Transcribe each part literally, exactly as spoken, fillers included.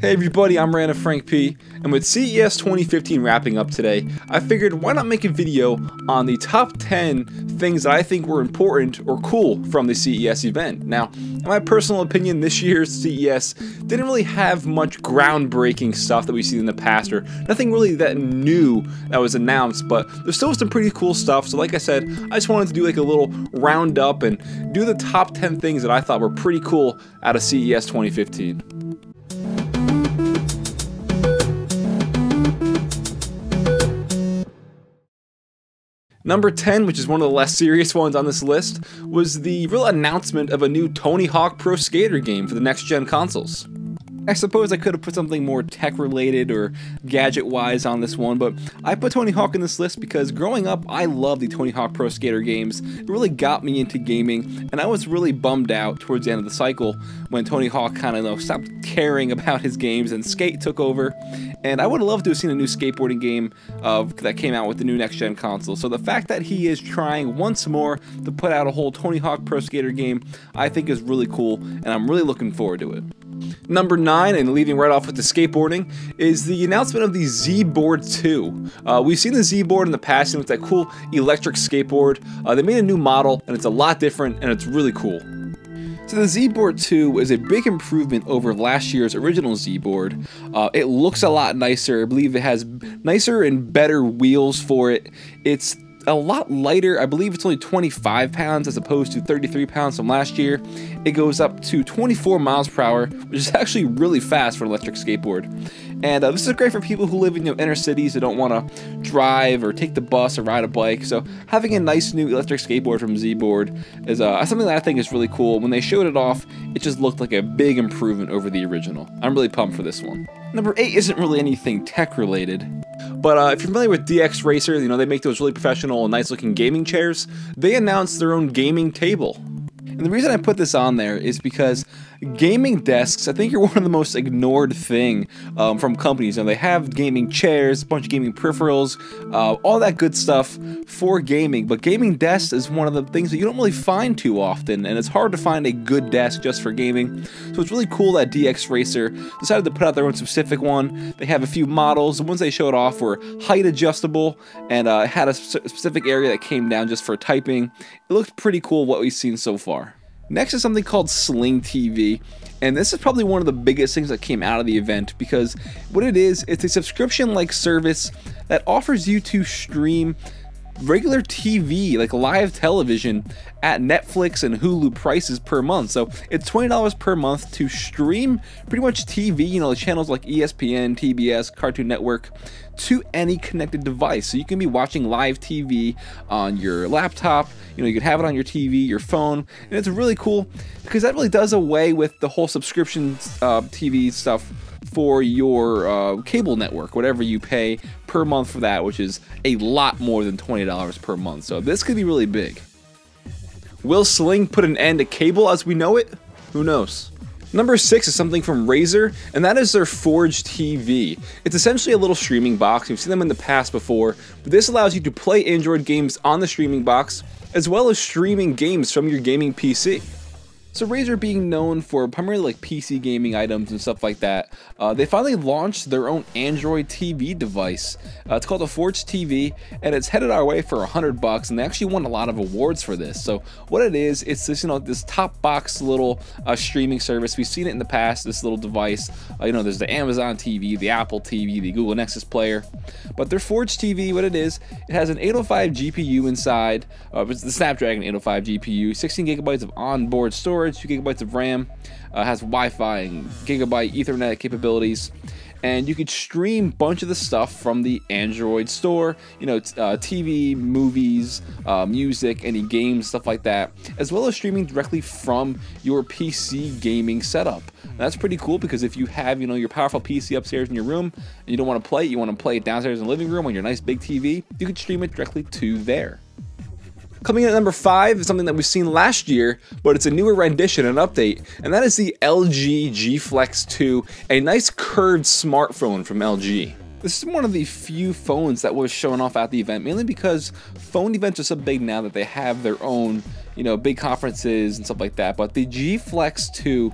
Hey everybody, I'm Random Frank P, and with C E S twenty fifteen wrapping up today, I figured why not make a video on the top ten things that I think were important or cool from the C E S event. Now, in my personal opinion, this year's C E S didn't really have much groundbreaking stuff that we've seen in the past, or nothing really that new that was announced, but there's still some pretty cool stuff. So like I said, I just wanted to do like a little roundup and do the top ten things that I thought were pretty cool out of C E S twenty fifteen. Number ten, which is one of the less serious ones on this list, was the real announcement of a new Tony Hawk Pro Skater game for the next-gen consoles. I suppose I could have put something more tech-related or gadget-wise on this one, but I put Tony Hawk in this list because growing up, I loved the Tony Hawk Pro Skater games. It really got me into gaming, and I was really bummed out towards the end of the cycle when Tony Hawk kind of you know, stopped caring about his games and Skate took over. And I would have loved to have seen a new skateboarding game uh, that came out with the new next-gen console. So the fact that he is trying once more to put out a whole Tony Hawk Pro Skater game, I think is really cool, and I'm really looking forward to it. Number nine, and leading right off with the skateboarding, is the announcement of the Zboard two. Uh, we've seen the Zboard in the past, and with that cool electric skateboard. Uh, they made a new model, and it's a lot different, and it's really cool. So the Zboard two is a big improvement over last year's original Zboard. Uh, it looks a lot nicer. I believe it has nicer and better wheels for it. It's a lot lighter. I believe it's only twenty-five pounds as opposed to thirty-three pounds from last year. It goes up to twenty-four miles per hour, which is actually really fast for an electric skateboard. And uh, this is great for people who live in you know, inner cities who don't want to drive or take the bus or ride a bike. So having a nice new electric skateboard from Zboard is uh, something that I think is really cool. When they showed it off, it just looked like a big improvement over the original. I'm really pumped for this one. Number eight isn't really anything tech related. But uh, if you're familiar with D X Racer, you know, they make those really professional and nice looking gaming chairs. They announced their own gaming table. And the reason I put this on there is because gaming desks, I think, are one of the most ignored thing um, from companies. And they have gaming chairs, a bunch of gaming peripherals, uh, all that good stuff for gaming. But gaming desks is one of the things that you don't really find too often, and it's hard to find a good desk just for gaming. So it's really cool that D X Racer decided to put out their own specific one. They have a few models. The ones they showed off were height adjustable and uh, had a specific area that came down just for typing. It looked pretty cool what we've seen so far. Next is something called Sling T V, and this is probably one of the biggest things that came out of the event because what it is, it's a subscription-like service that offers you to stream regular T V, like live television, at Netflix and Hulu prices per month. So it's twenty dollars per month to stream pretty much T V, you know, the channels like E S P N, T B S, Cartoon Network, to any connected device. So you can be watching live T V on your laptop, you know, you can have it on your T V, your phone, and it's really cool because that really does away with the whole subscription uh, T V stuff for your uh, cable network, whatever you pay per month for that, which is a lot more than twenty dollars per month. So this could be really big. Will Sling put an end to cable as we know it? Who knows? Number six is something from Razer, and that is their Forge T V. It's essentially a little streaming box. We've seen them in the past before, but this allows you to play Android games on the streaming box, as well as streaming games from your gaming P C. So Razer, being known for primarily like P C gaming items and stuff like that, uh, they finally launched their own Android T V device. Uh, it's called the Forge T V, and it's headed our way for a hundred bucks. And they actually won a lot of awards for this. So what it is, it's this you know this top box little uh, streaming service. We've seen it in the past. This little device, uh, you know, there's the Amazon T V, the Apple T V, the Google Nexus player. But their Forge T V, what it is, it has an eight oh five G P U inside. Uh, it's the Snapdragon eight oh five G P U, sixteen gigabytes of onboard storage, two gigabytes of RAM, uh, has Wi-Fi and gigabyte Ethernet capabilities, and you could stream a bunch of the stuff from the Android store, you know, uh, T V, movies, uh, music, any games, stuff like that, as well as streaming directly from your P C gaming setup. And that's pretty cool because if you have, you know, your powerful P C upstairs in your room and you don't want to play it, you want to play it downstairs in the living room on your nice big T V, you can stream it directly to there. Coming in at number five is something that we've seen last year, but it's a newer rendition, an update, and that is the L G G Flex two, a nice curved smartphone from L G. This is one of the few phones that was shown off at the event, mainly because phone events are so big now that they have their own, you know, big conferences and stuff like that. But the G Flex two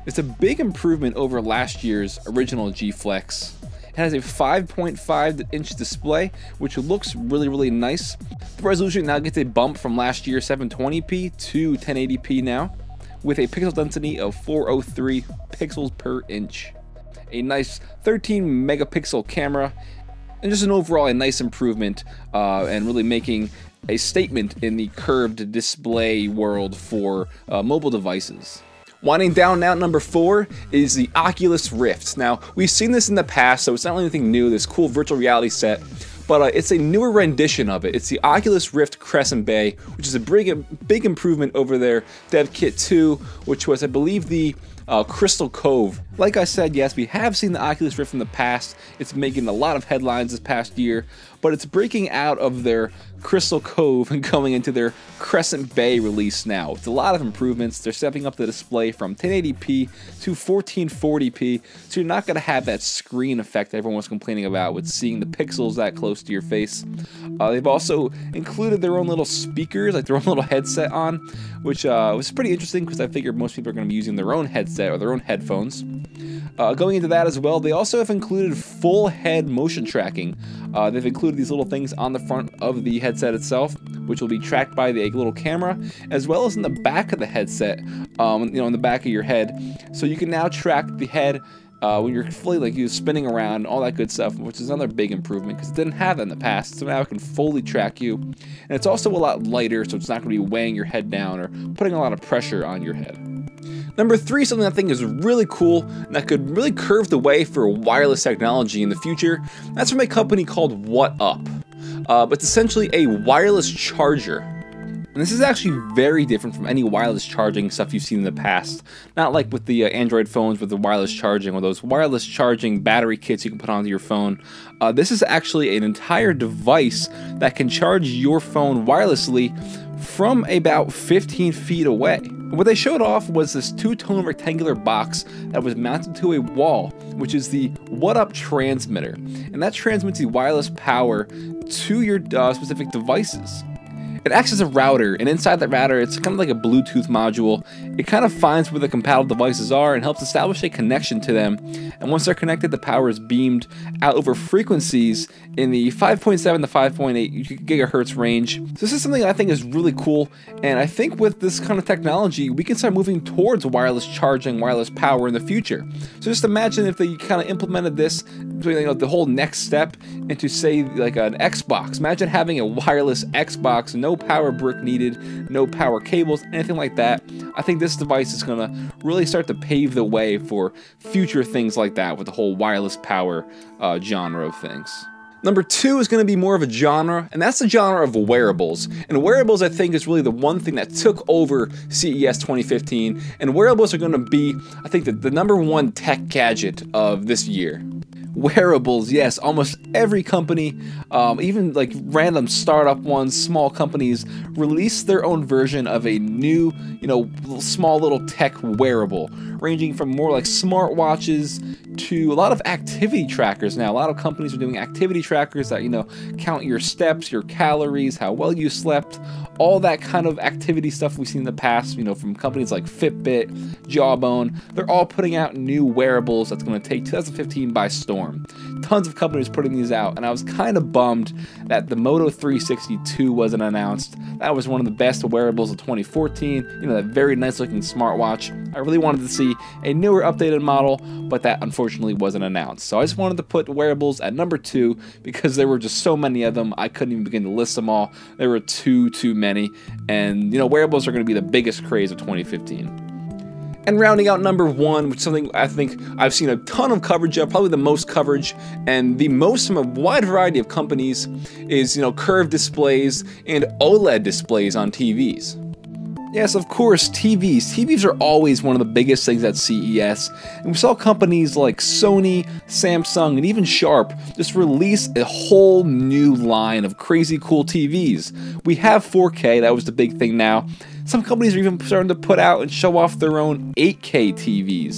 It's a big improvement over last year's original G Flex. It has a five point five inch display, which looks really, really nice. The resolution now gets a bump from last year's seven twenty p to ten eighty p now, with a pixel density of four oh three pixels per inch. A nice thirteen megapixel camera, and just an overall a nice improvement, uh, and really making a statement in the curved display world for uh, mobile devices. Winding down now, number four is the Oculus Rift. Now, we've seen this in the past, so it's not anything new, this cool virtual reality set, but uh, it's a newer rendition of it. It's the Oculus Rift Crescent Bay, which is a big, big improvement over their Dev Kit two, which was, I believe, the uh, Crystal Cove. Like I said, yes, we have seen the Oculus Rift in the past. It's making a lot of headlines this past year, but it's breaking out of their Crystal Cove and going into their Crescent Bay release now. It's a lot of improvements. They're stepping up the display from ten eighty p to fourteen forty p, so you're not going to have that screen effect everyone was complaining about with seeing the pixels that close to your face. Uh, they've also included their own little speakers, like their own little headset on, which uh, was pretty interesting because I figured most people are going to be using their own headset or their own headphones. Uh, going into that as well, they also have included full head motion tracking. Uh, they've included these little things on the front of the headset itself, which will be tracked by the little camera, as well as in the back of the headset, um, you know, in the back of your head. So you can now track the head uh, when you're fully like you spinning around, all that good stuff, which is another big improvement because it didn't have that in the past. So now it can fully track you, and it's also a lot lighter, so it's not going to be weighing your head down or putting a lot of pressure on your head. Number three, something I think is really cool and that could really curve the way for wireless technology in the future. That's from a company called WattUp. Uh, but it's essentially a wireless charger. And this is actually very different from any wireless charging stuff you've seen in the past. Not like with the uh, Android phones with the wireless charging or those wireless charging battery kits you can put onto your phone. Uh, this is actually an entire device that can charge your phone wirelessly from about fifteen feet away. What they showed off was this two-tone rectangular box that was mounted to a wall, which is the WattUp transmitter, and that transmits the wireless power to your uh, specific devices. It acts as a router, and inside that router, it's kind of like a Bluetooth module. It kind of finds where the compatible devices are and helps establish a connection to them. And once they're connected, the power is beamed out over frequencies in the five point seven to five point eight gigahertz range. So this is something I think is really cool, and I think with this kind of technology, we can start moving towards wireless charging, wireless power in the future. So just imagine if they kind of implemented this, you know, the whole next step into, say, like an Xbox. Imagine having a wireless Xbox, no power brick needed, no power cables, anything like that. I think this device is going to really start to pave the way for future things like that with the whole wireless power uh, genre of things. Number two is going to be more of a genre, and that's the genre of wearables. And wearables, I think, is really the one thing that took over C E S twenty fifteen, and wearables are going to be, I think, the, the number one tech gadget of this year. Wearables, yes, almost every company, um, even like random startup ones, small companies, release their own version of a new, you know, small little tech wearable, ranging from more like smartwatches to a lot of activity trackers now. A lot of companies are doing activity trackers that, you know, count your steps, your calories, how well you slept, all that kind of activity stuff we've seen in the past, you know, from companies like Fitbit, Jawbone. They're all putting out new wearables that's going to take two thousand fifteen by storm. Tons of companies putting these out, and I was kind of bummed that the Moto three sixty-two wasn't announced. That was one of the best wearables of twenty fourteen, you know, that very nice looking smartwatch. I really wanted to see a newer updated model, but that unfortunately wasn't announced. So I just wanted to put wearables at number two because there were just so many of them, I couldn't even begin to list them all. There were too, too many, and you know, wearables are going to be the biggest craze of twenty fifteen. And rounding out number one, which is something I think I've seen a ton of coverage of, probably the most coverage and the most from a wide variety of companies, is, you know, curved displays and OLED displays on T Vs. Yes, of course, T Vs. T Vs are always one of the biggest things at C E S, and we saw companies like Sony, Samsung, and even Sharp just release a whole new line of crazy cool T Vs. We have four K, that was the big thing now. Some companies are even starting to put out and show off their own eight K T Vs.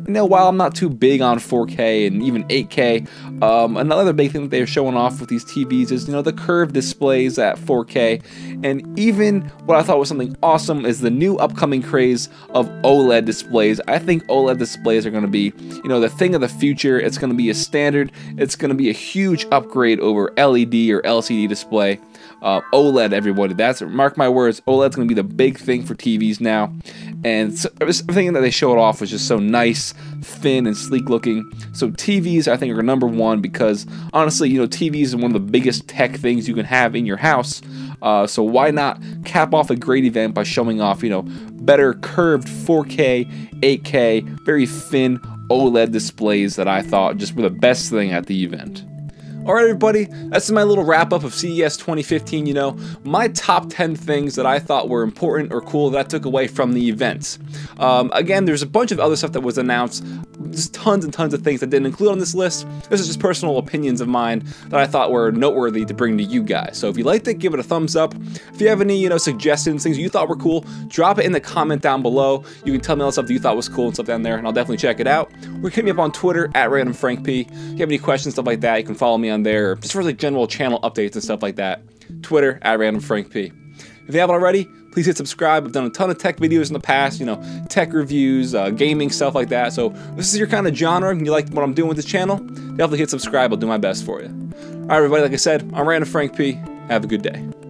You know, while I'm not too big on four K and even eight K, um, another big thing that they're showing off with these T Vs is, you know, the curved displays at four K, and even what I thought was something awesome is the new upcoming craze of OLED displays. I think OLED displays are going to be, you know, the thing of the future. It's going to be a standard. It's going to be a huge upgrade over L E D or L C D display. Uh, OLED, everybody. That's, mark my words, OLED's going to be the big thing for T Vs now. And so, everything that they showed off was just so nice, thin, and sleek looking. So T Vs, I think, are number one because, honestly, you know, T Vs are one of the biggest tech things you can have in your house. Uh, so why not cap off a great event by showing off, you know, better curved four K, eight K, very thin OLED displays that I thought just were the best thing at the event. Alright everybody, that's my little wrap up of C E S twenty fifteen, you know, my top ten things that I thought were important or cool that I took away from the events. Um, again, there's a bunch of other stuff that was announced, just tons and tons of things that didn't include on this list. This is just personal opinions of mine that I thought were noteworthy to bring to you guys. So if you liked it, give it a thumbs up. If you have any, you know, suggestions, things you thought were cool, drop it in the comment down below. You can tell me all the stuff that you thought was cool and stuff down there, and I'll definitely check it out. Or hit me up on Twitter at Random Frank P. If you have any questions, stuff like that, you can follow me on there, just for like general channel updates and stuff like that. Twitter at Random Frank P. If you haven't already, please hit subscribe. I've done a ton of tech videos in the past, you know, tech reviews, uh, gaming, stuff like that. So if this is your kind of genre and you like what I'm doing with this channel, definitely hit subscribe. I'll do my best for you. Alright everybody, like I said, I'm Random Frank P. Have a good day.